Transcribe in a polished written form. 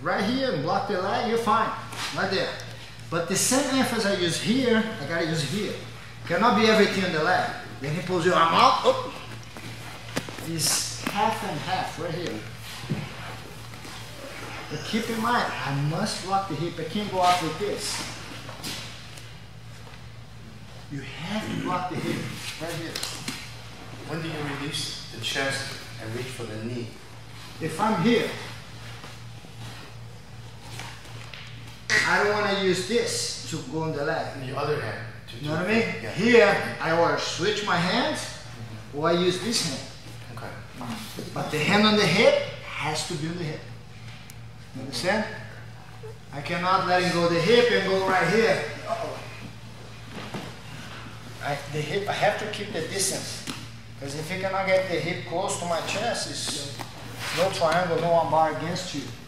right here and block the leg, you're fine. Right there. But the same emphasis I use here, I gotta use here. Cannot be everything on the leg. Then he pulls your arm out. Oh. It's half and half right here. But keep in mind, I must block the hip. I can't go out with this. You have to block the hip right here. When do you release the chest and reach for the knee? If I'm here, I don't want to use this to go on the leg. And the other hand. You know what I mean? Yeah. Here, I either switch my hands or I use this hand. Okay. But the hand on the hip has to be on the hip. You understand? I cannot let him go the hip and go right here. Uh-oh. The hip, I have to keep the distance. Because if you cannot get the hip close to my chest, it's no triangle, no armbar against you.